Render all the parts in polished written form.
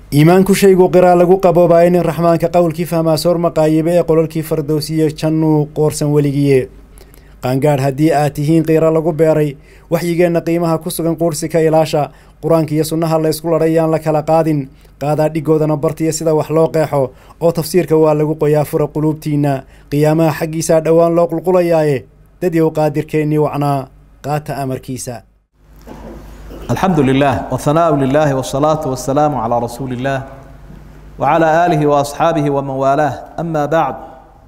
إيمانك شيء قرا لجو قبوا باين الرحمن كقول كيف ما صار مقايبة يقول كيف فردوسية شنو قرصا وليجية قانقار هدي آتيهين قرا لجو بيري وحيجنا قيمها كسرن قرصك إلاشا قرآن كي يسنها الله يسكول ريان لك لقادين قادا ديجودا نبرتي سيدا وحلاقه أو تفسير كوال لجو قيافر قلوب تينا قيامة حقي ساد أوان لوق القلياء تدي وقادر كيني وعنا قات أمر كيسا. الحمد لله والثناء لله والصلاة والسلام على رسول الله وعلى آله وأصحابه ومن والاه. أما بعد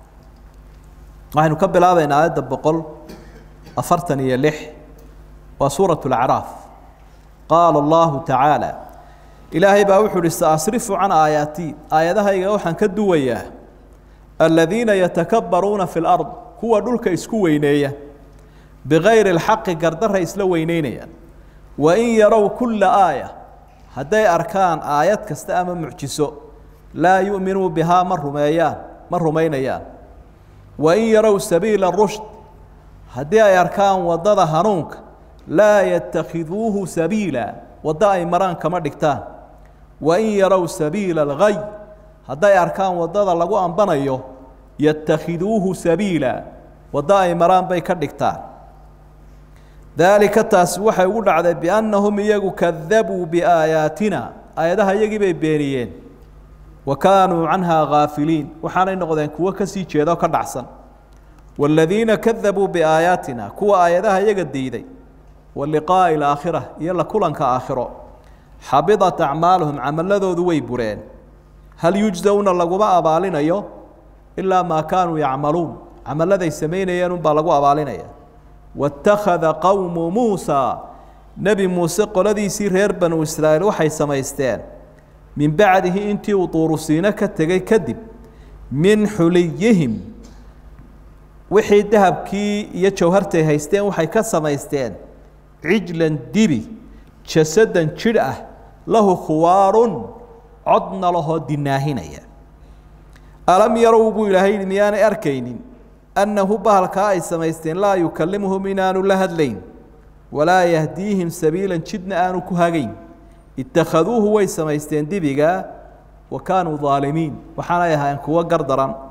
نحن نكبل هذا إن آيات بقول أفرتني اللح وسورة الأعراف. قال الله تعالى إلهي بأوحر استأصرف عن آياتي آياتها يوحا كدوية الذين يتكبرون في الأرض هو دولك إسكوينية بغير الحق قردرها إسلوينينيا وإن يروا كل آية هدي أركان آيات كستأم معجسو لا يؤمنوا بها مرمينيان وإن يروا سبيل الرشد هدي أركان وضد هنونك لا يتخذوه سبيلا وضع مران كما دكتان وإن يروا سبيل الغي هدي أركان وضد لغو أنبنيو يتخذوه سبيلا وضع مران بيك دكتان ذلك تاسوح يقول على بأنهم يجوا كذبوا بآياتنا آياتها يجي بينيين وكانوا عنها غافلين وحنا نقول كوا كسي كذا كدعسن والذين كذبوا بآياتنا كوا آياتها يجديدي واللقاء الآخرة يلا كلن كآخرة حبطت أعمالهم عمل ذو ويبرين هل يجزون اللقوباء أبالنا يو إلا ما كانوا يعملون عمل الذي سمين ينبى لقوا أبالنا يو واتخذ قوم موسى نبي موسى الذي يصير هرب بنو إسرائيل وحي سمايستان من بعده انت وطور سينك تجي كذب من حليهم وحي ذهب كي يتشوهرته هيستان وحي كسمايستان عجلا دبي جسدا شرأه له خوار عدنا له دناهنيا ألم يروا بإلهي ميان أركين أنه بهالكاء سمايستين لا يكلمهم إنان لهدلين ولا يهديهم سبيلا شدنا آنو كهاجين اتخذوه ويسمايستين دبيغا وكانوا ظالمين وحنايها أنكوا قردرا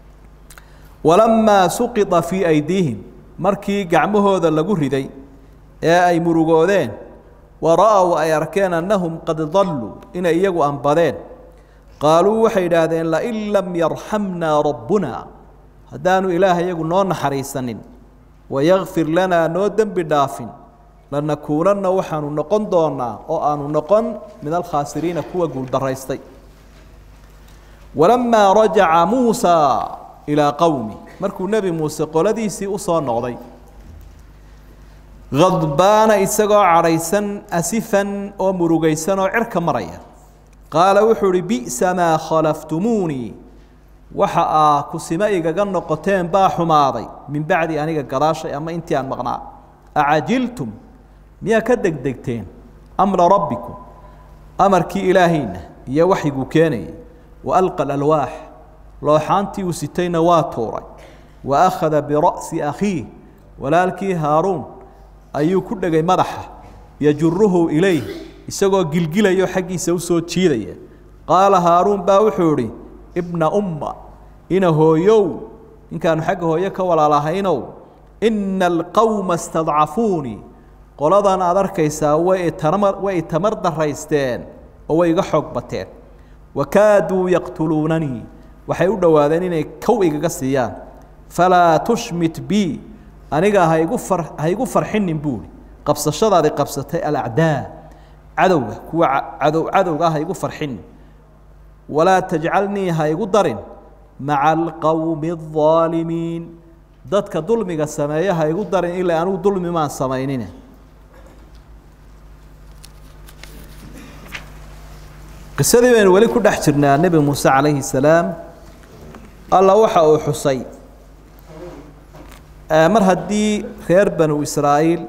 ولما سقط في أيديهم مركي قعمه هذا اللي قردي أي مرقودين ورأوا أي أركان أنهم قد ضلوا إن إيقوا أنبادين قالوا وحيدادين لئن لم يرحمنا ربنا هدانو إله يقول نون حريصن ويغفر لنا نودن بداف لنكونن وحن نقن دونا أو أن نقن من الخاسرين كوا قول دريستي. ولما رجع موسى إلى قومه مركو النبي موسى قال ذي سي أصان نغضي غضبان إسقى عريسا أسفا ومرقيسا وعرك مريا قال وحري بئس ما خلفتموني وحا كسمائي قلنا قتين باحو ماضي من بعد أنيقا قراشي أما انتيان مغنى أعجلتم ميا كدك دكتين أمر ربكم أمر كي إلهين يا وحيقو كيني وألقى الألواح لوحانتي وستين واتوري وأخذ برأس أخيه ولالكي هارون أيو كدك مدحة يجره إليه يساقو قلقل يو حقي سوسو تشيدي قال هارون باوحوري ابن أمة إنه يو إن كانوا حقه يك ولا لهينو إن القوم استضعفوني قال أنا أدرك يساوي ويتمرد الرئيستين ويقحق بتين وكادوا يقتلونني وحيودوا هذين كوي قصيان فلا تشمت بي أنا هيغفر حنين بولي قبص الشرع دي قبصة الأعداء عدو هيغفر حنين ولا تجعلني هاي قدرين مع القوم الظالمين ضدك ظلمك السماية هاي قدرين إلا أنو ظلم ما السماينين. قصة دي بين ولي كل احترنا النبي موسى عليه السلام الله وحا حصي مرهدي خير بنو إسرائيل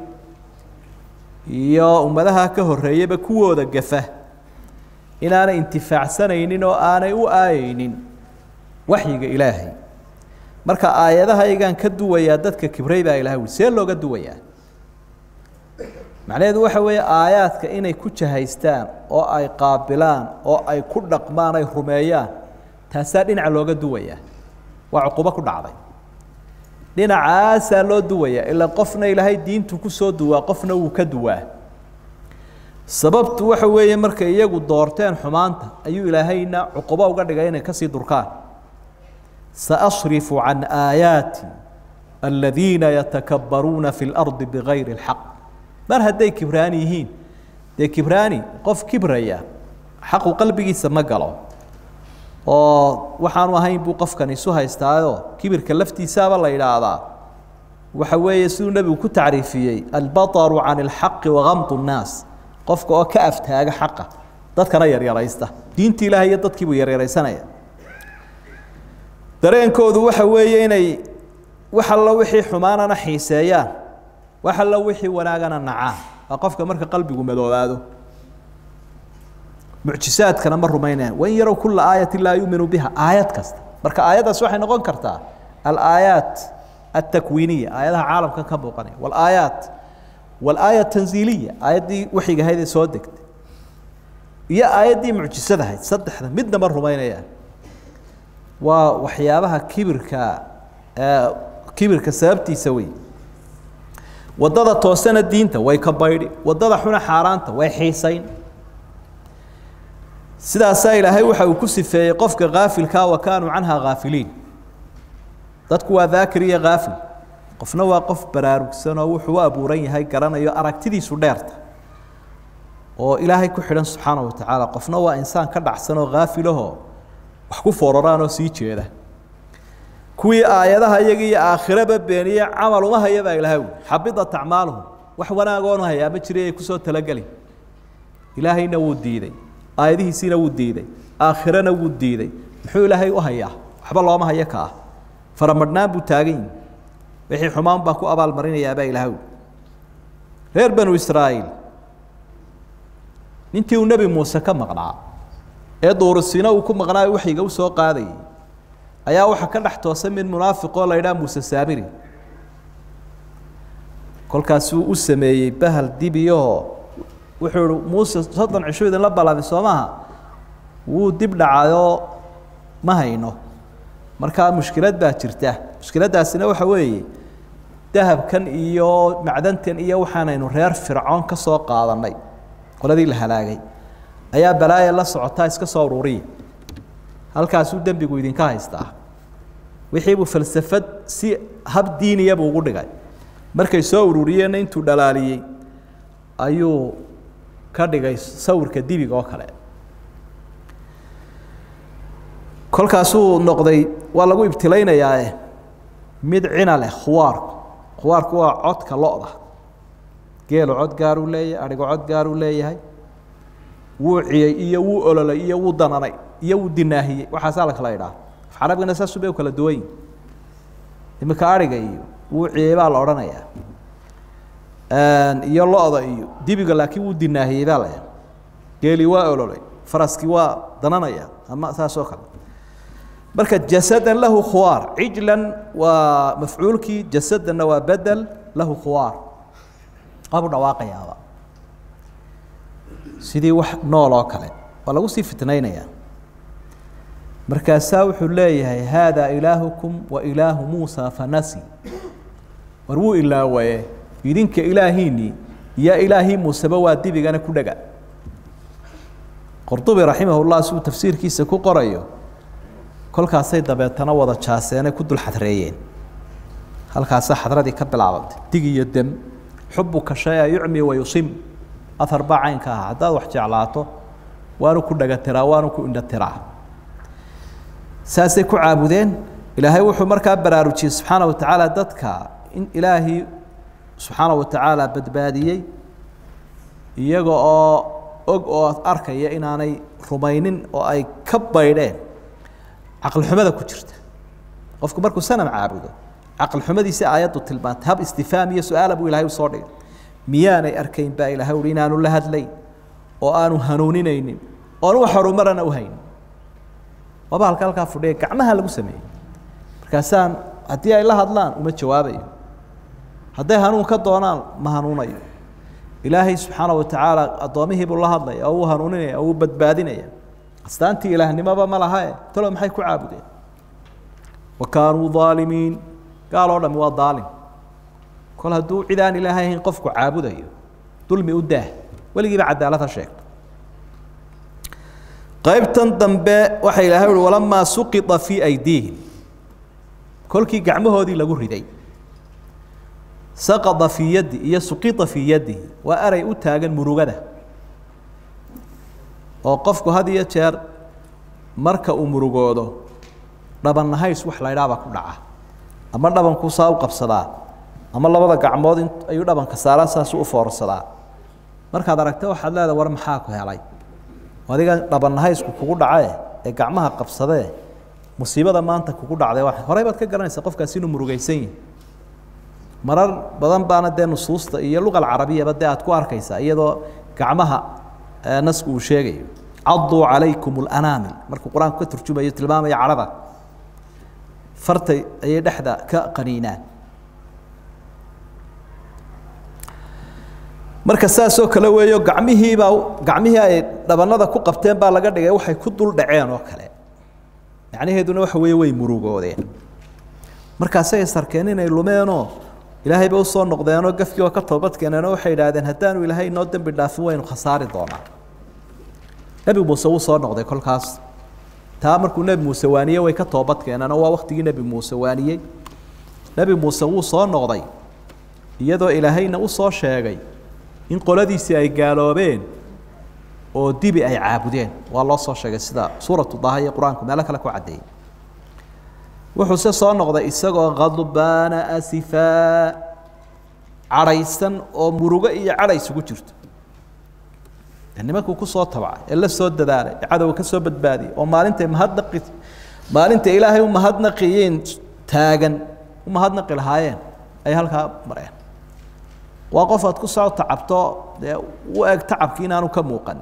يا أمدها كهرية بكوة دقفة إن أنا انتفاع سنين وأنا وآيين وحي إلهي مركا آياتها يجان كدوا يادتك كبري بقى إلهي وسير لو قدوا يا macnaheedu waxa weeye aayaadka inay ku jahaystaan oo ay qaabilaan oo ay ku dhaqmaan ay rumeeyaan taasaa dhinaca looga duwayaa waa cuqubo ku dhacday dhinacaasaa loo duwayaa ilaa qofna ilaahay diintu ku soo duwaa qofna wuu ka duwaa sababtu waxa weeye markay iyagu doorteen xumaanta ayuu ilaahayna cuqubo uga dhigay inay kasii durkaan saasrifu can aayaati aladiina yatakabbaruuna fi lardi bigayri alxaq mar hadday kibraani yihiin dee kibraani qof kibraya xaqu qalbigiisa ma galo oo waxaanu ahayn buu qofkan isu haystaayo kibirka laftiisaaba la yidhaahdaa waxa weeye siduu nebigu ku tacriifiyey albataru can alxaqi wagamtu nnaas qofka oo ka aftaaga xaqa dadkana yaryaraysta diinta ilaahay iyo dadkiibuu yaryaraysanaya dareenkoodu waxa weeye inay wax alla wixii xumaanana xiiseeyaan wax alla wixii wanaagana nacaan waa qofka marka qalbigu madoobaado mucjisaadkana ma rumaynayaan wain yarow kulla aayatin laa yuuminu biha aayad kasta marka aayaddaas waxay noqon kartaa alaayaat altakwiiniya aayadaha caalamka ka muuqanaya walaayaat walaaya tanziiliya aayaddii waxiga ahayd ee soo degtay iyo aayaddii mucjisada ahayd saddexda midna ma rumaynayaan waa waxyaabaha kibirka sababtiisa wey wadada toosana diinta way ka baydhi wadada xuna xaaraanta way xiisayn sidaasaa ilaahay waxa uu ku sifeeyey qofka kaafilkaa wa kaanuu canhaa kaafiliin dadku waa daakir iyo kaafil qofna waa qof baraarugsan oo wuxuu u abuuran yahay garanayo aragtidiisu dheerta oo ilaahay ku xidhan subxaana wa tacaala qofna waa insaan ka dhacsan oo kaafilahoo wax ku fooraraan oo sii jeeda kuwii aayadaha iyaga iyo aakhiraba beeniye camal uma haya baa ilaahay xabidat acmaaluhum wax wanaagoonu hayaa ma jiray ay kusoo talagelin ilaahayna wuu diiday aayadihiisiina wuu diiday aakhirana wuu diiday muxuu ilaahay u hayaa waxba looma hayo ka ah faramadhnaan buu taagan yihi wixii xumaan baa ku abaalmarinayaa baa ilaahay reer banu israa'iil nintii uu nebi muuse ka maqnaa ee duurisiina uu ku maqnaayo waxyiga u soo qaadayay ayaa waxaa ka dhex toosan mid munaafiqoo la yidhaha muuse saamiri kolkaasuu u sameeyey bahal dibiyahoo wuxuu ihi muuse 30 cisho idinla ballamay soo maaha wuu dib dhacayoo ma hayno markaa mushkilad baa jirta mushkiladdaasina waxa weeye dahabkan iyo macdantan iyo waxaanaynu reer fircoon ka soo qaadanay qoladii la halaagay ayaa balaaya la socotaa iska soo ururiya halkaasuu dembigu idinka haystaa wixii buu falsafad si hab diiniya buu ugu dhigay markay soo ururiyeenna intuu dhalaaliyey ayuu ka dhigay sawirka dibiga oo kale kolkaasuu noqday waa lagu ibtilaynayaa mid cina leh khuwaarku waa codka lo-da geelu cod gaaruu leeyahay adhigu cod gaaruu leeyahay wuu ciyey iyo wuu ololay iyo wuu dananay iyo wuu dinaahiyey waxaasaa la kala idhaha carabigana saasuu bay u kala duwan yihin iminka adhiga iyo wuu ciyey baa la odhanayaa iyo lo-da iyo dibiga laakiin wuu dinaahiyey baa la geeli waa ololay faraskii waa dananaya ama saas oo kale marka jasadan lahu khuwaar cijlan waa mafcuulkii jasadanna waa bedel lahu khuwaar qabu dhawaaqayaaba sidii wax nool oo kale waa lagu sii fitnaynayaa markaasaa wuxuu leeyahay haadaa ilaahukum wa ilaahu muusa fanasi war wuu ilaawaye idinka ilaahiinii iyo ilaahii muuseba waa dibigana ku dhaga qurtubi raximahullah siduu tafsiirkiisa ku qorayo kolkaasay dabeetana wada jaaseenay ku dul xadreeyeen halkaasa xadradii ka bilaabantay dig iyo dem xubuka shaya yucmi wa yusim athar baa caynka ah haddaad wax jeclaato waanu ku dhaga tiraa waanu ku indha tiraa saasay ku caabudeen ilaahay wuxuu markaa baraarujiyey subxaana wa tacaala dadka in ilaahii subxaana wa tacaala badbaadiyey iyaga oo og oo arkaya inaanay rumaynin oo ay ka baydheen caqli xumada ku jirta qofku markuu sanam caabudo caqli xumadiisa aayaddu tilmaantay hab istifaam iyo su-aala buu ilaahay u soo dhigay miyaanay arkayn baa ilaahay uhi inaanu la hadlayn oo aanu hanuuninaynin oonu wax horumarana u haynin waaba halkaa fudhiya gacmaha lagu sameeyey markaasaan haddii ay la hadlaan uma jawaabayo hadday hanuun ka doonaan ma hanuunayo إلهي سبحانه وتعالى أضامه بالله الله أو هنونين أو بدبادين أستانتي إله نما بملها تلو محي كعابدين وكانوا ظالمين قالوا لهم هو ظالم كل هدو عدان إلهي قفك عابدين ظلمي وداه ولقي بعد عدالة شيء qaybtan dambe waxa ilaahay walama suqita fi aydihim kolkii gacmahoodii lagu riday saqada fi yadi iyo suqita fi yadi wa aray u taagan murugada oo qofku had iyo jeer marka uu murugoodo dhaban hays wax la yiraahdo ku dhaca ama dhaban ku saaw qabsada ama labada gacmood ayuu dhaban ka saaraa saas u foorsadaa markaad aragto waxaad leedahay war maxaa ku helay wadiga dhaban haysku kugu dhacay ee gacmaha qabsadee musiibada maanta kugu dhacday wax horay baad ka garanaysaa qofkaas inuu murugaysan yahay marar badan baana dee nusuusta iyo luqal carabiya bad aad ku arkaysaa iyadoo gacmaha nasku uu sheegayo addu alaykum al-anamil markuu quraanku ka turjumayo tilmaamaya carada fartay ay dhaxda ka qaniinaan marka saasoo kale weeyo gacmihii ay dhabanada ku qabteen baa laga dhigay waxay ku dul dhaceen oo kale macnaheeduna waxa weeye way murugoodeen markaas ay sarkeen inay lumeenoo ilaahay baa u soo noqdeenoo gafkii oo ka toobad keeneenoo waxay yiraahdeen haddaanu ilaahay noo dambi dhaafin waynu khasaari doonaa nabi muuse uu soo noqday kolkaas taa markuu nabi muuse waaniyay way ka toobad keeneen oo waa waqtigii nabi muuse waaniyay nabi muuse uu soo noqday iyadoo ilaahayna u soo sheegay in qoladiisi ay gaaloobeen oo dibi ay caabudeen waa loo soo sheegay sida suuratu Daaha iyo Quraanku meel kale ku cadeeyay wuxuu soo noqday isagoo qadbaana asifa caraysan oo murugo iyo carays ugu jirto nimanku ku soo tabcay ila soo dadaalay cadow ka soo badbaadiyay oo maalinta ilaahay u mahadnaqiyeen taagan u mahadnaqi lahaayeen ay halka mareen وقف أتكو ساعة تعبتو وأك تعبك إن أنا كموقن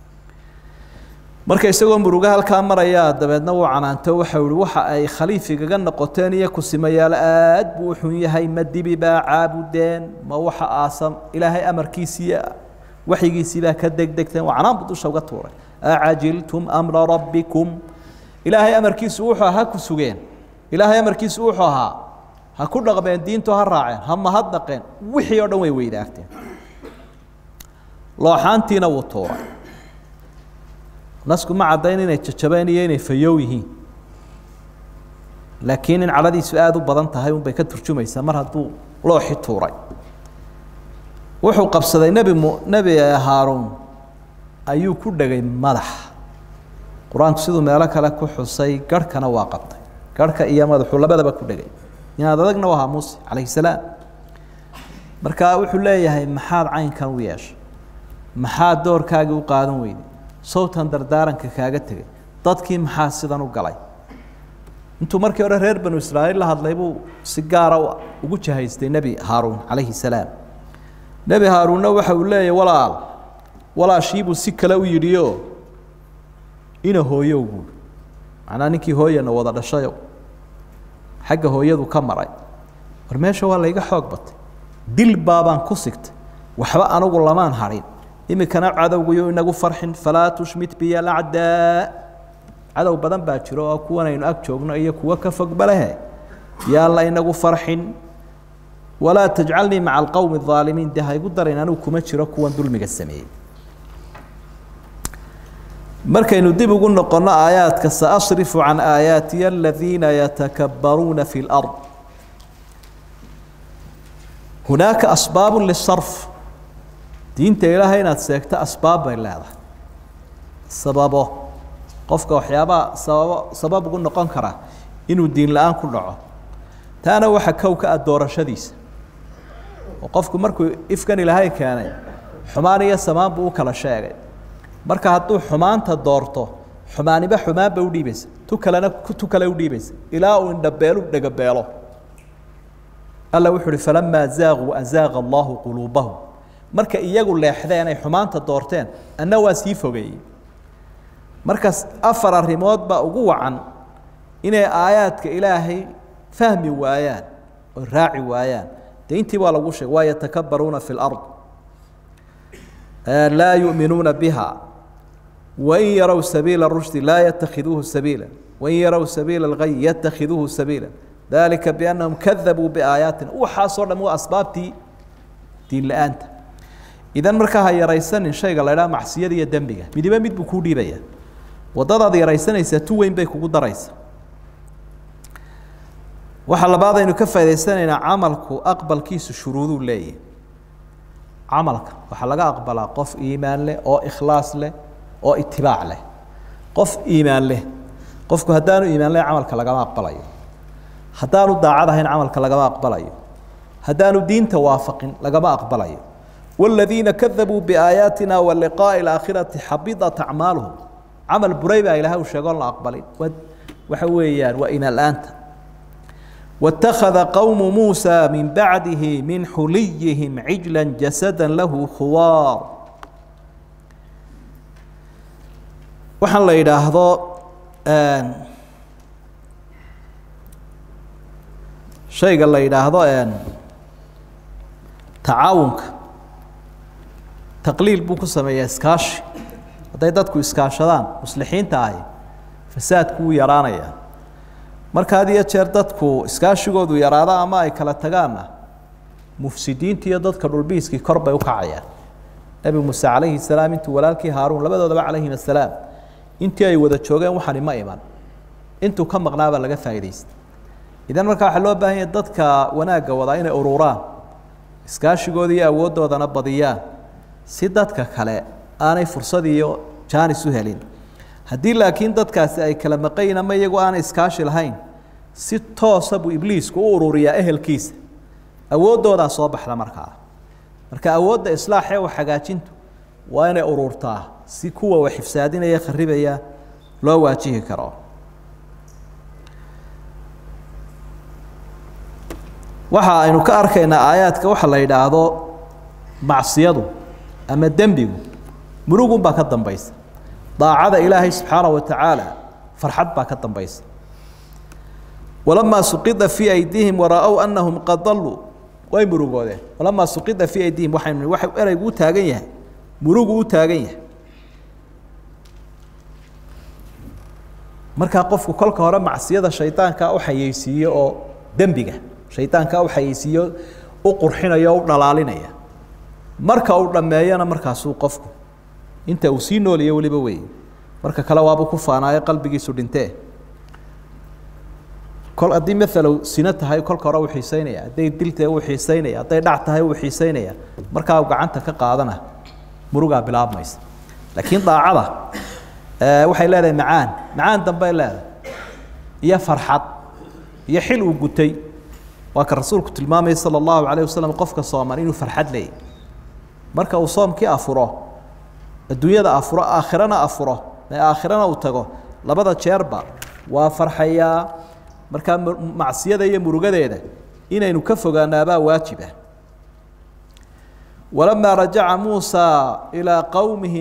مركز يسوون بروجها الكاميرا يا دبنا وعنا أنت وحول وح أي خليفة جنة قتانية كسمية الآد بوحني هاي مدي بباع عابدين ما وح آسم إلى هاي أمر كيسية وحي كيسية كدك دكتين وعنا بدوش شوقة طورة أعجلتم أمر ربكم إلى هاي أمر كيس وحها هاكو سجين إلى هاي أمر كيس وحها هكون رغبين دينتو هالراعين هم هدقين وحي يردون ويداكتين لوحانتينا وطورا ناسكو ما عدين إني تشبيني إني فيويهين لكن إن على دي سؤال بدن تهايون بيكتر شو ما يسمر هدو لوحي طوري وحو قبصدي نبي هارون أيو كودغي مدح قرآن كسيدو مالك لكو حسي قركنا واقبتي قرك إيام هذا حول بدا بكودغي يا ضدقنا وها موسى عليه السلام marka wuxuu leeyahay maxaad caynkan u yeeshay maxaad doorkaaga u qaadan weyday sawtan dardaaranka kaaga tagay dadkii maxaa sidan u galay intuu markii hore reer banu Israa'iil la hadlay buu si gaar ah ugu jahaystay nabi Haaruun alayhi salaam nabi Haaruun waxa uu leeyahay walaashiibu si kale u yiriyo ina hooyo ugu macna ninkii hooyana wada dhashay xagga hooyadu ka maray war meesha waa la iga xoog batay dil baabaan ku sigtay waxba anagu lamaan harin imikana cadawgu inagu farxin falaa tushmit bi al-a'da cadow badan baa jiro oo kuwan aynu ag joogno iyo kuwa ka fog balahe yaa la inagu farxin wala taj'alni ma'a al-qawmi adh-dhalimin de haygu dareen anu kuma jiro kuwan dulmiga sameeyay markaynu dib ugu noqono aayaadka saasrifu an aayati alladhina yatakabbaruna fil ard هناك أسباب للصرف دين تيلا هنا تسكت أسباب إلا سببه قفك وحيابا سبب قلنا قنكرة إنه الدين الآن كله تانا وحكوك الدور شديس وقفك مركو إفكان إلى هاي كان حمانية سمان بوكلا شاغل مركا هاتو حمان تدورته حماني بحمان بودي بس توكلا ودي بس إلا أن دبالو دقبالو الله وحده فلما زاغوا أزاغ الله قلوبهم مركا إياقوا اللي يحذين أي حمان تدورتين أنه واسيفو جاي مركا أفر الرموت بقوا عن إن آيات كإلهي فهمي وآيان والراعي وآيان دينتي ولا وشي ويتكبرون في الأرض لا يؤمنون بها وإن يروا سبيل الرشد لا يتخذوه سبيلا وإن يروا سبيل الغي يتخذوه سبيلا ذلك بأنهم كذبوا بآياتنا وحاصر مو أسبابتي دين لأنت إذا مركها يريسن شيء قال لا معصية دي الدنبية مديبا مد بكودي بيا وضد دي ريسن يساتوين بيك وقود ريس وحل بعض إنه كفى إذا سنة عملك أقبل كيس الشروط ليه عملك وحلقة أقبل قف إيمان له أو إخلاص له أو اتباع له قف إيمان له قفك هدانو إيمان له عملك لقما أقبله هدانو داعده هين عملك لقما أقبله هدانو دين توافق لقما أقبله والذين كذبوا بآياتنا واللقاء الآخرة حبطت أعمالهم عمل بريبة إلى وشغل أقبلين وحويان وإن الآن واتخذ قوم موسى من بعده من حليهم عجلا جسدا له خوار وحن لا يداهضو شيء قال لا يداهضو تعاونك تقليل بوكو سميه اسكاش haday dadku iskaashadaan muslixiinta ah fasaadku yaraanaya marka had iyo jeer dadku iskaashigoodu yaraada ama ay kala tagaana mufsidiinta iyo dadka dhulbiiski kor bay u kacayaan nabi muuse calayhi salaam intuu walaalkii haaruun labadoodaba calayhi salaam intii ay wada joogeen waxaan ma iman intuu ka maqnaaba laga faa'iideystay idan marka waxa loo baahan yahay dadka wanaaga wada inay ururaan iskaashigooda iyo awooddoodana badiyaan si dadka kale aanay fursad iyo jaanis u helin haddii laakiin dadkaasi ay kala maqayn ama iyagu aanay iskaashi lahayn si toos ah buu ibliisku u ururiyaa ehelkiisa awooddoodaa soo baxda marka awoodda islaax ee hagaajintu waa inay ururtaa si kuwa wax ifsaadinaya kharibaya loo waajihi karo waxa aynu ka arkaynaa aayaadka waxa la yiraahdo macsiyadu ama dambigu murugun baa ka dambaysa daacada ilaahay subhanahu wa ta'ala farxad baa ka dambaysa ولما سقط في ايديهم ورأوا انهم قد ضلوا way murugoodeen ولما سقط في ايديهم waxay eraygu taagan yahay murugu u taagan yahay marka qofku kolka hore macsiyada shaytaanka u xayeysiyo oo dambiga shaytaanka u xayeysiyo u qurxinayo oo dhalaalinaya marka uu dhameeyana markaas uu qofku inta uu sii nool iyo waliba way marka kala waaba ku faanaayo qalbigiisu dhintee kol adii mesela sina tahay kolka hore uu xiiseynaya haday diltay uu xiiseynaya haday dhac tahay uu xiiseynaya marka uu gacanta ka qaadana muruga bilaabmaysa laakiin daacada waxay leedahay macaan dambe leedahay iyo farxad iyo xil uu gutay waa ka rasuulku tilmaamay sallallahu alayhi wasallam qofka sooman inuu farxad leeyahay marka uu soomkii afuro adduunyada afuro aakhirana uu tago labada jeerba waa farxaya marka macsiyada iyo murugadeeda inaynu ka fogaanaaba waajib ah ولما رجع موسى إلى قومه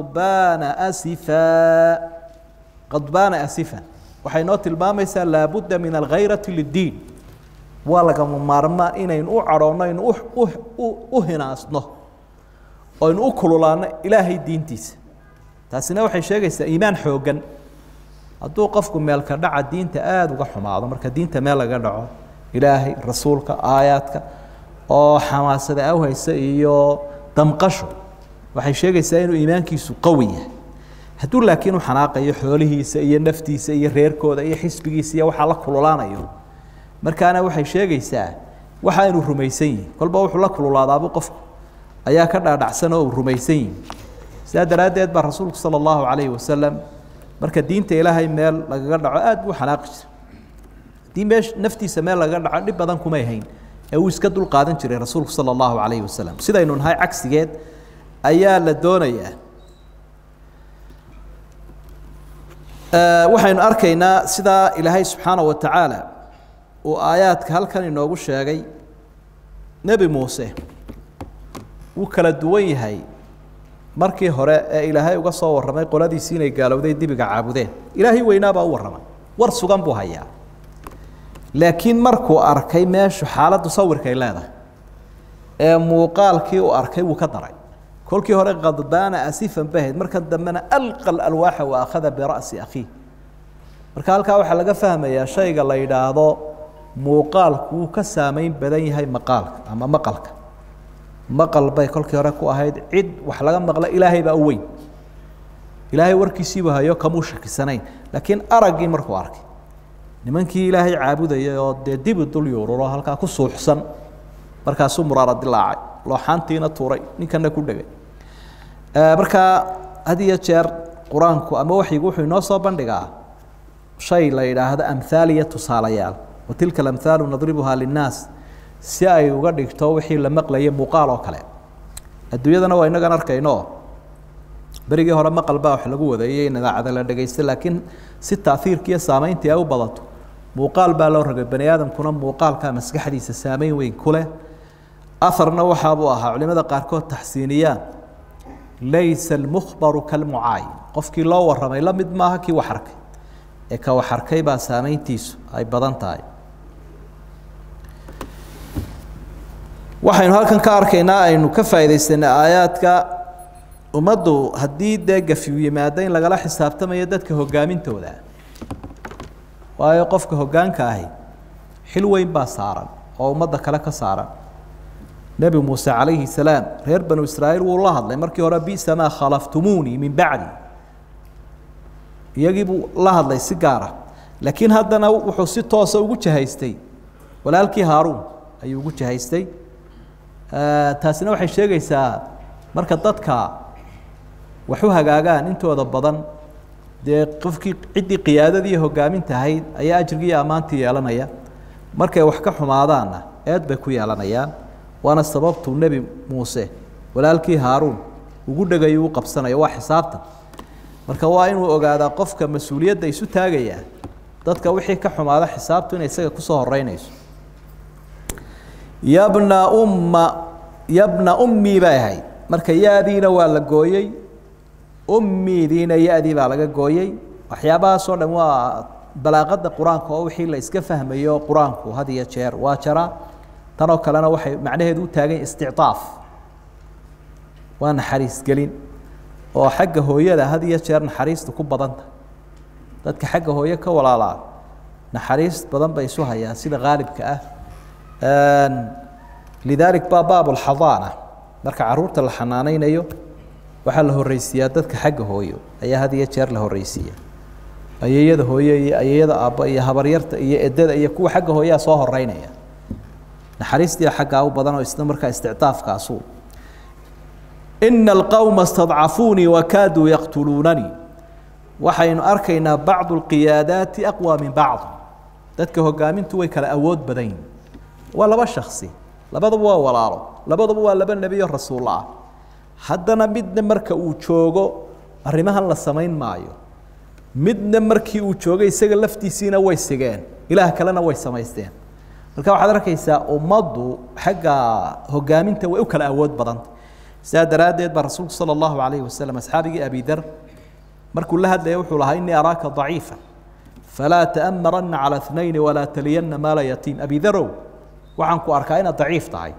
غضبان أسفا وحينوت المامسة لابد من الغيرة للدين ولكن مارما إن أعرضنا إن أهنا أصنه وإن أكل لنا إلهي الدين تيس تاسنا وحي شيء إيمان حوجا أدو قفكم مالك دع الدين تآد وقحهم هذا مرك الدين تمال قدعه إلهي رسولك آياتك أو حماسة أو هيسيو دمقشو waxay sheegaysaa inuu iimaankiisu qawi yahay haduu laakiin uu xanaaqayo xoolihiisa iyo naftiisa iyo reerkooda iyo xisbigiisa iyo waxa la kululaanayo markaana waxay sheegaysaa waxa inuu rumaysan yahay kolba wuxuu la kululaadaabo qofku ayaa ka dhaadhacsan oo rumaysan yahay sida daraadeed ba rasuulku sallallahu alayhi wasallam marka diinta ilaahay meel laga dhaco aad buu xanaaqi jiray diimesh naftiisa meel laga dhaco dib badan kuma yahayn ee uu iska dul qaadan jiray rasuulku sallallahu alayhi wasallam sida inuu nahay cagsigeed ayaa la doonayaa waxaynu arkaynaa sida ilaahay subxaanahu wa tacaala uu aayaadka halkan inoogu sheegay nebi muuse wuu kala duwan yahay markii hore ee ilaahay uga soo warramay qoladiisii inay gaalowday dibiga caabudeen ilaahay weynaabaa u warramay war sugan buu hayaa laakiin markuu arkay meeshu xaaladdu sawirkay leedahay ee muuqaalkii uu arkay wuu ka daray كل كي هرق غضبان أسيفا بهد مركز دمنا ألقى الألواح وأخذ برأس أخيه مركز هالكا waxa laga fahmaya shayga la yiraahdo muuqaalku ka saameyn badan yahay maqaalka ama maqalka maqal bay kolkii hore ku ahayd cid wax laga maqla ilaahay baa weyn ilaahay warkiisiiba hayo kamu shakisanayn laakiin aragii markuu arkay nimankii ilaahay caabudayay oo dib dul yoororo halka ku suuxsan markaas uu muraarad dilaacay looxantiina tuuray ninkana ku dhagay marka hadiya jeer quraanku ama waxigu wuxuu inoo soo bandhigaa shay la yiraahdo amthaliya tusaalayaal وتلك الأمثال نضربها للناس ساي وقدك توحي لمقلة مقال وكله الدنيا أنا وإنك أنا أركينه بريجي هرا مقال باوح لجوه ذا ين ذا عدل الدقيس لكن ست تأثير كيا سامين تياو بلطو مقال بالور بني آدم كنا مقال كمسك حديث السامين وين كله أثر نوح أبوها علماء قاركوت تحسينيان ليس المخبر كالمعاين قفك الله ورمي لمد ما هكي وحرك إك وحركي با سامين تيسو أي بدن تاي waxaynu halkan ka arkaynaa aynu ka faa'iideysana aayaadka umadu hadii deega fi yimaadeen lagala xisaabtamayo dadka hogaamintooda waayo qofka hogaanka ahi xil weyn baa saaran oo umada kale ka saaran nabi Muuse calayhi salaam reer banu Israa'iil wuu la hadlay markii hore bi sama khalaftumuni min ba'di yagibu la hadlay si gaar ah laakiin haddana wuxuu si toos ah ugu jahaystay walaalkii Haaruun ayuu ugu jahaystay taasina waxay sheegaysaa marka dadka wuxuu hagaagaan intooda badan qofkii cidii qiyaadadii hogaaminta ahayd ayaa ajriga amaantii yeelanaya markay wax ka xumaadaana eed bay ku yeelanayaan waana sababtu nabi Muuse walaalkii Haaruun ugu dhagay uu qabsanayo waa xisaabta marka waa inuu ogaado qofka mas'uuliyadda isu taagaya dadka wixii ka xumaada xisaabtu inay isaga ku soo horeynayso يا ابن أمي باهي مركا يا دينا ولا جويي أمي دينا يا دي بالغ جويي أحيابا صار مو بلاغة القرآن كو وحي لا يسكفهم يو قرآن كو هذه يشير واشرا ترى كلنا وحي معناه دو تاجي استعطاف وأنا حريص قلين وحق هوية هذه يشير نحريص تكون بدنت ذاتك حق هوية كولا لا نحريص بدن بيسوها يا سيد غالب كأه لذلك باب الحضانة مركع عرورة الحنانين أيو وحله الرئيسية ذاتك حقه هويو أي هذه يشير له الرئيسية أي يد هوية أي يد أبا أي هبريرت أي إدد أي كو حقه هوية صاهر رينية نحريس دي حقه أو بدنه يستمر كاستعطاف كأصول إن القوم استضعفوني وكادوا يقتلونني وحين أركينا بعض القيادات أقوى من بعض ذاتك هو قامين توي كالأود بدين ولا بشخصي لبضوا ولا لبضوا لبن النبي رسول الله حدنا مدنا مركا وشوجو الرمها الله سمين معيو مدنا مركي وشوجو يسجل لفتي سينا ويسجان إله كلنا ويسمايستين مركا وحضرك يسا أمضوا حاجة هجامين توي وكل أود بدن ساد رادد برسول صلى الله عليه وسلم أصحابي أبي ذر مركو لها اللي يوحوا لها إني أراك ضعيفا فلا تأمرن على اثنين ولا تلين مال يتيم أبي ذر وعنكو أركائنا ضعيف تاعي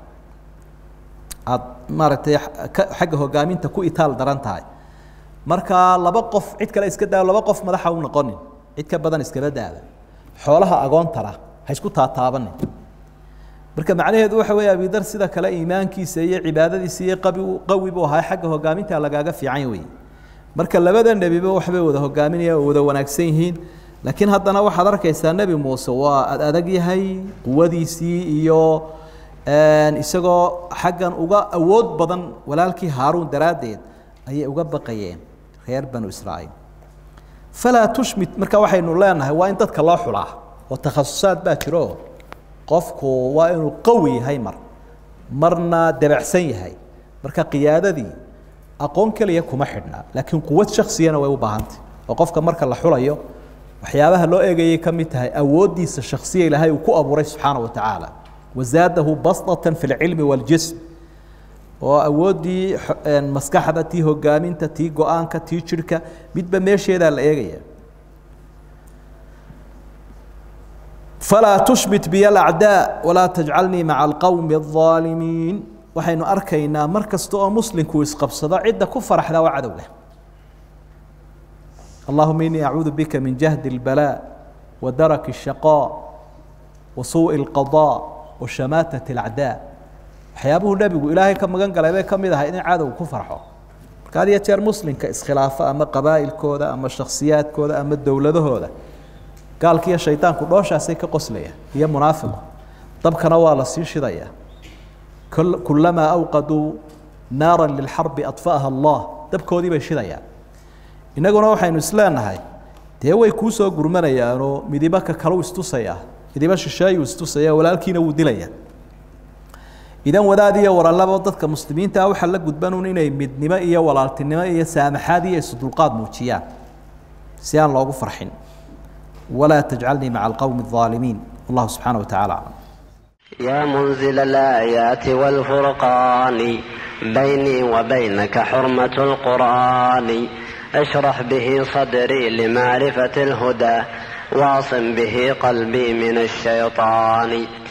مارتي حقه هجامين تكو إيطال دران تاعي مركا لبقف عيد كلا إسكدا لبقف مدحه ونقنن عيد كبدن إسكدا هذا حولها أجون ترى هيسكو تاتابني مركا معناه ذو حوي أبي ذر سيدا كلا إيمان كي سيء عبادة سيء قوي بوها حقه هجامين تاع لجاجة في عيوي مركا لبدا النبي بوحبه وذا هجامين وذا ونكسينهين لكن هذا نوع حضرك يا النبي موسى وأدقي هاي قوتي سي إيو أن إسقى حقا أوجا أود بدن ولكن هارون درادين أي أوجا بقيين خير بنو إسرائيل فلا تشمت مركا واحد نقولنا هو أنت تكلا حلا والتخصصات باكرو قفكو وإنه قوي هاي مرنا دبع سي هاي مركا قيادة دي أقوم كلي يكون محدنا لكن قوة شخصية أنا ويوبهانت وقفك مركا الحلا يو وحيابها لو إيجي كمتها أودي الشخصية لهاي وكو أبو ري سبحانه وتعالى وزاده بسطة في العلم والجسم وأودي مسكحة تي هجامين تي جوانك تي شركة بيتبا ماشي هذا الإيجي فلا تشبت بي الأعداء ولا تجعلني مع القوم الظالمين waxaynu arkaynaa mar kasta oo muslimku isqabsado cidda ku faraxda waa cadowga اللهم إني أعوذ بك من جهد البلاء ودرك الشقاء وسوء القضاء وشماتة الأعداء حيابه النبي إلهي كم جنقل إلهي كم إذا هين عادوا كفرحوا كان يتشار مسلم كإسخلافة أما قبائل كودا أما الشخصيات كودا أما الدولة هذا قال كي الشيطان كلوش عسيك قسلية هي منافق طب كنوال السيش ضيّة كلما أوقدوا نارا للحرب أطفأها الله طب كودي بشيء inaguna waxaynu isleenahay dee way ku soo gurmanayaan oo midiba ka kala istusaya midiba shisheeyo istusaya walaalkiina uu dilaya idan wadaadiya waralaba dadka muslimiinta waxa la gudbanuun inay midnimo iyo walaaltinimo iyo saamaxaad iyo isdulqaad muujiyaan si aan loogu farxin wala tajcalni ma'a alqawmi adh-dhalimin Allah subhanahu wa ta'ala يا منزل الآيات والفرقان بيني وبينك حرمة القرآن اشرح به صدري لمعرفة الهدى واعصم به قلبي من الشيطان